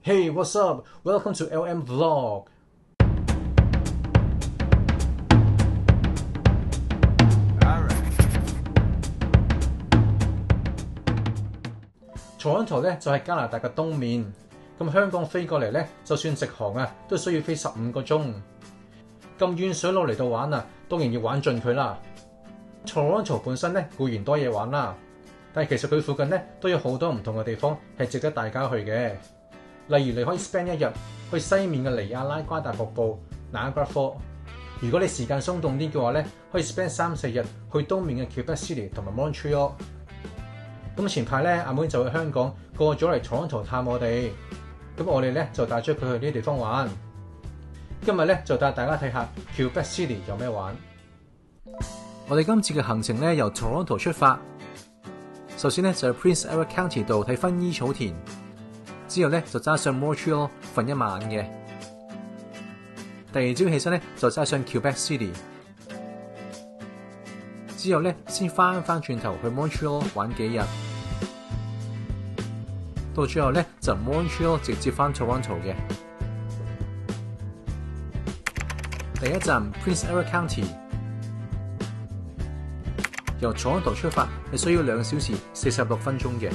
Hey, what's up? Welcome to LM Vlog. Toronto 咧就係加拿大嘅東面，咁香港飛過嚟咧，就算直航啊，都需要飛15個鐘。咁遠水路嚟到玩啊，當然要玩盡佢啦。Toronto 本身咧固然多嘢玩啦，但係其實佢附近咧都有好多唔同嘅地方係值得大家去嘅。例如你可以 spend 一日去西面嘅尼亞拉瓜大瀑布 Niagara Falls。如果你時間鬆動啲嘅話咧，可以 spend 3-4日去東面嘅 Quebec City 同埋 Montreal。咁前排咧，阿妹就去香港過咗嚟 Toronto 探我哋，咁我哋咧就帶咗佢去呢啲地方玩。今日咧就帶大家睇下 Quebec City 有咩玩。我哋今次嘅行程咧由 Toronto 出發，首先咧就去 Prince Edward County 度睇薰衣草田，之後咧就揸上 Montreal 瞓一晚嘅。第二朝起身咧就揸上 Quebec City。之後咧，先翻轉頭去 Montreal 玩幾日，到最後咧就 Montreal 直接翻 Toronto 嘅。第一站 Prince Edward County， 由 Toronto 出發係需要2小時46分鐘嘅。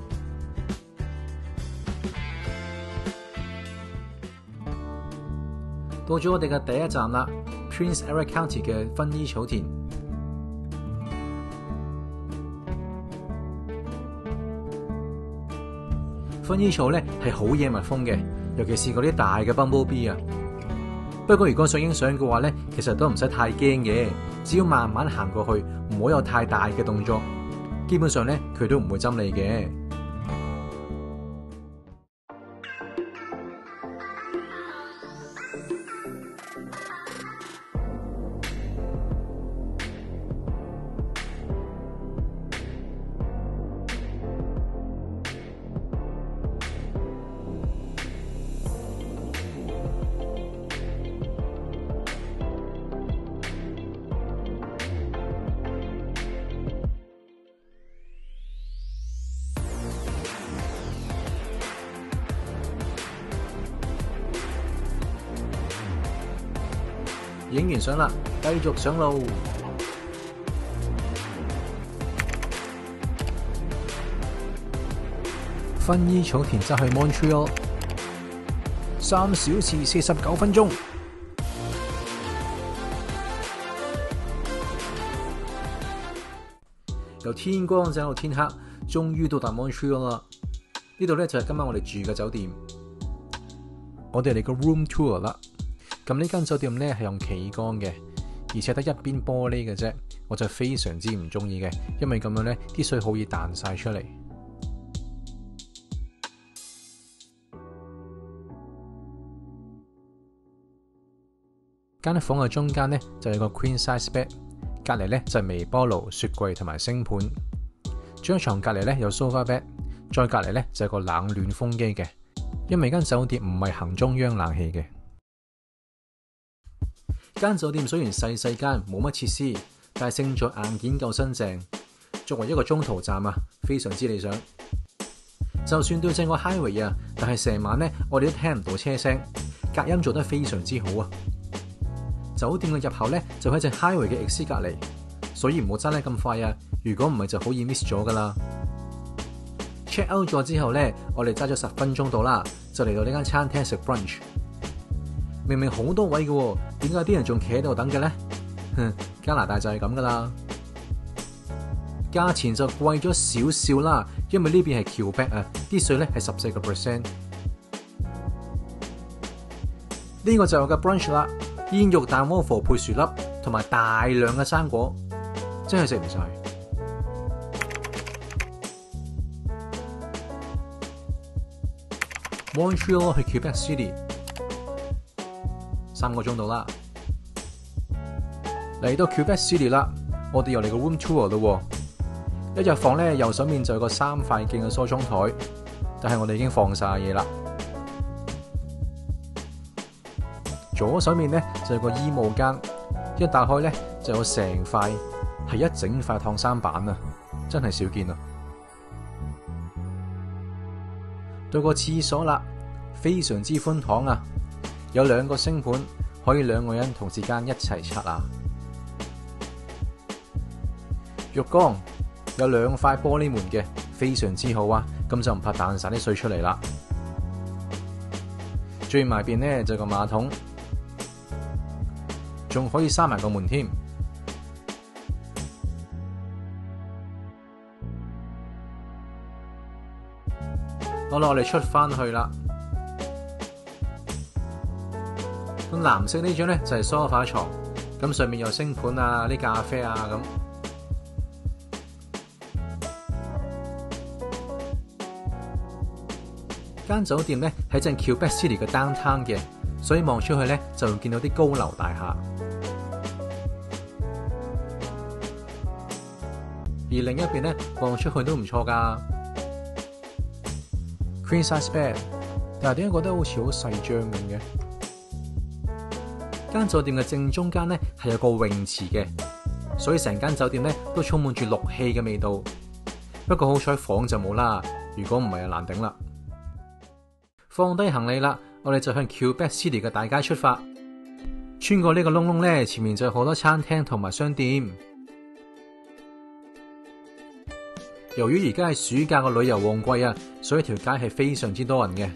到咗我哋嘅第一站啦 ，Prince Edward County 嘅薰衣草田。薰衣草咧係好惹蜜蜂嘅，尤其是嗰啲大嘅 bumblebee 啊。不過如果想影相嘅話咧，其實都唔使太驚嘅，只要慢慢行過去，唔好有太大嘅動作，基本上咧佢都唔會針你嘅。影完相啦，繼續上路。薰衣草田揸去 Montreal， 3小時49分鐘。由天光走到天黑，終於到達 Montreal 啦。呢度咧就係今晚我哋住嘅酒店。我哋嚟個 room tour 啦。咁呢間酒店咧係用企缸嘅，而且得一邊玻璃嘅啫，我就非常之唔中意嘅，因為咁樣咧啲水好易彈晒出嚟。間房嘅中間咧就有個 queen size bed， 隔離咧就係微波爐、雪櫃同埋星盤。張床隔離咧有 sofa bed， 再隔離咧就係個冷暖風機嘅，因為間酒店唔係行中央冷氣嘅。間酒店雖然細間冇乜設施，但係勝在硬件夠新淨。作為一個中途站啊，非常之理想。就算對正個 highway 啊，但係成晚咧我哋都聽唔到車聲，隔音做得非常之好啊。酒店嘅入口咧就喺隻 highway 嘅 exit 隔離，所以唔好揸得咁快啊！如果唔係就好易 miss 咗噶啦。check out 咗之後咧，我哋揸咗10分鐘到啦，就嚟到呢間餐廳食 brunch。明明好多位嘅，點解啲人仲企喺度等嘅呢？加拿大就係咁噶啦。價錢就貴咗少少啦，因為呢邊係Quebec啊，啲稅咧係14%。呢個就係我嘅 brunch 啦，煙肉蛋窩火配薯粒，同埋大量嘅生果，真係食唔晒。Montreal 去 Quebec City。3個鐘到啦，嚟到 Quebec City 啦，我哋又嚟個 room tour 咯。一入房咧，右手面就有個3塊鏡嘅梳妝台，但係我哋已經放晒嘢啦。左手面咧就有個衣帽間，一打開咧就有成塊係一整塊燙衫板啊，真係少見啊！到個廁所啦。 非常之寬敞啊，有2個星盤，可以2個人同時間一齊刷牙。浴缸有2塊玻璃門嘅，非常之好啊，咁就唔怕彈晒啲水出嚟啦。最埋邊呢就個馬桶，仲可以閂埋個門添。好啦，我哋出翻去啦。咁藍色呢張咧就係梳化床，咁上面有星盤啊、啲咖啡啊咁。間酒店咧喺正 Quebec City 嘅 downtown 嘅，所以望出去咧就會見到啲高樓大廈。而另一邊咧望出去都唔錯㗎。Queen size bed， 但係點解覺得好似好細張咁嘅？間酒店嘅正中間咧係有個泳池嘅，所以成間酒店咧都充滿住氯氣嘅味道。不過好彩房就冇啦，如果唔係就難頂啦。放低行李啦，我哋就向 Quebec City 嘅大街出發。穿過呢個窿窿咧，前面就有好多餐廳同埋商店。由於而家係暑假嘅旅遊旺季啊，所以條街係非常之多人嘅。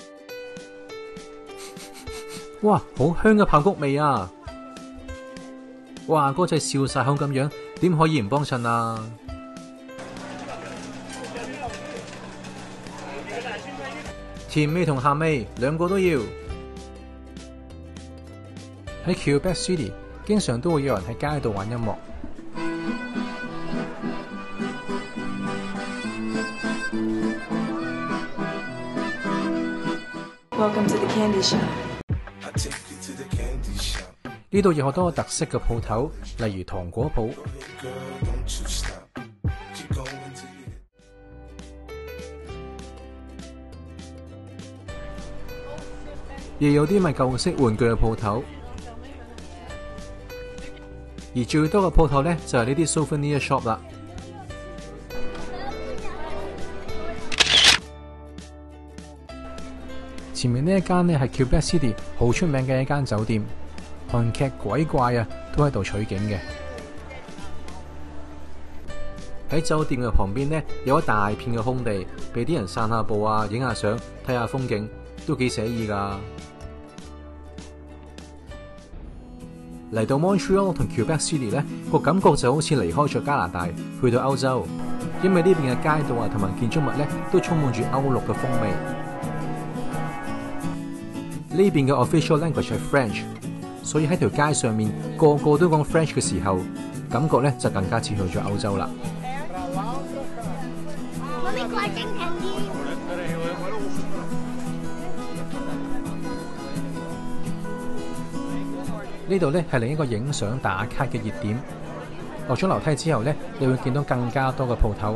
哇，好香嘅爆谷味啊！哇，哥仔笑晒口咁樣，點可以唔幫襯啊？甜味同鹹味2個都要。喺 Quebec City 經常都會有人喺街度玩音樂。 Welcome to the candy shop. 呢度有好多特色嘅鋪頭，例如糖果鋪。亦有啲賣舊式玩具嘅鋪頭，而最多嘅鋪頭咧就係呢啲 souvenir shop 啦。前面呢一間咧係 Quebec City 好出名嘅一間酒店，韓劇鬼怪啊都喺度取景嘅。喺酒店嘅旁邊咧有一大片嘅空地，俾啲人散下步啊、影下相、睇下風景，都幾寫意㗎。嚟到 Montreal 同 Quebec City 咧，個感覺就好似離開咗加拿大，去到歐洲，因為呢邊嘅街道啊同埋建築物咧都充滿住歐陸嘅風味。呢邊嘅 official language 係 French， 所以喺條街上面個個都講 French 嘅時候，感覺咧就更加似去咗歐洲啦。呢度咧係另一個影相打卡嘅熱點。落咗樓梯之後咧，你會見到更加多嘅鋪頭。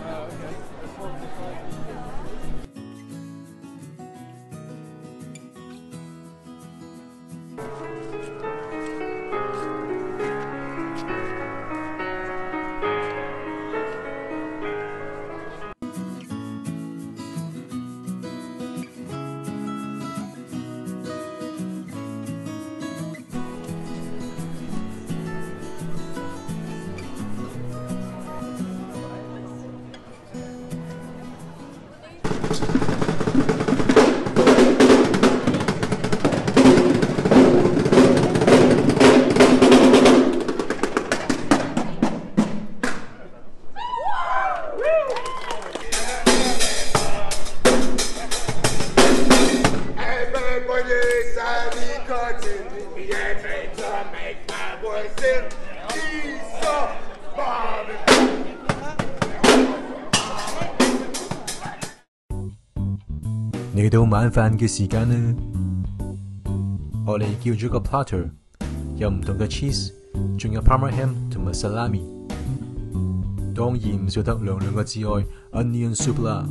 嚟到晚飯嘅時間啦，我哋叫咗個 platter， 有唔同嘅 cheese， 仲有 Parma ham 同埋 salami， 當然唔少得兩個至愛 onion soup 啦，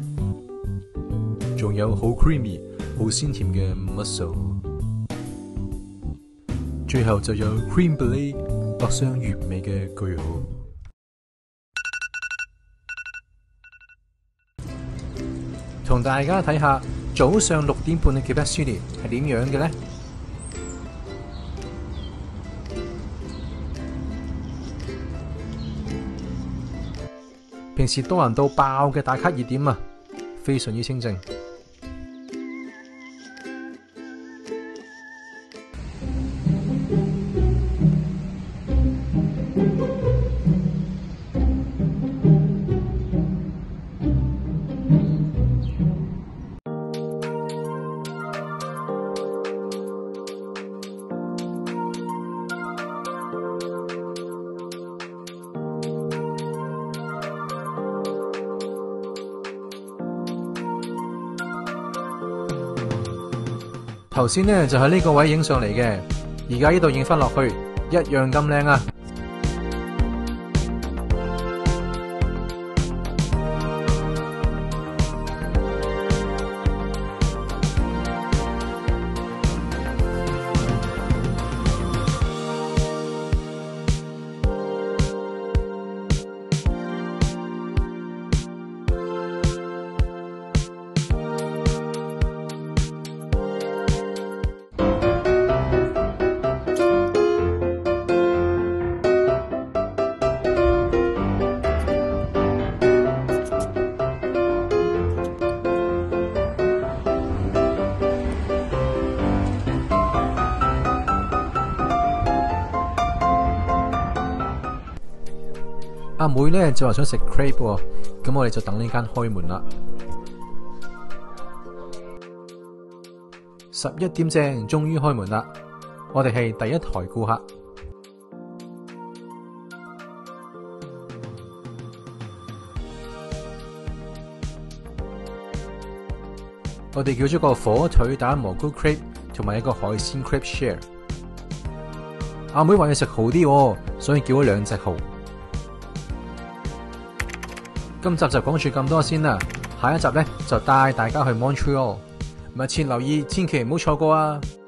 仲有好 creamy、好鮮甜嘅 mussel， 最後就有 cream brulee 百香完美嘅句號。同大家睇下早上6點半嘅 Quebec City 係點樣嘅呢？平時多人到爆嘅打卡熱點啊，非常之清靜。頭先呢就喺呢個位影上嚟嘅，而家呢度影翻落去，一樣咁靚啊！阿妹咧就話想食 crepe 喎，咁我哋就等呢間開門啦。11點正，終於開門啦！我哋係第一台顧客。我哋叫咗個火腿蛋蘑菇 crepe 同埋一個海鮮 crepe share。阿妹話要食蠔啲喎，所以叫咗2隻蠔。今集就講住咁多先啦，下一集呢就帶大家去 Montreal，密切留意，千祈唔好錯過啊！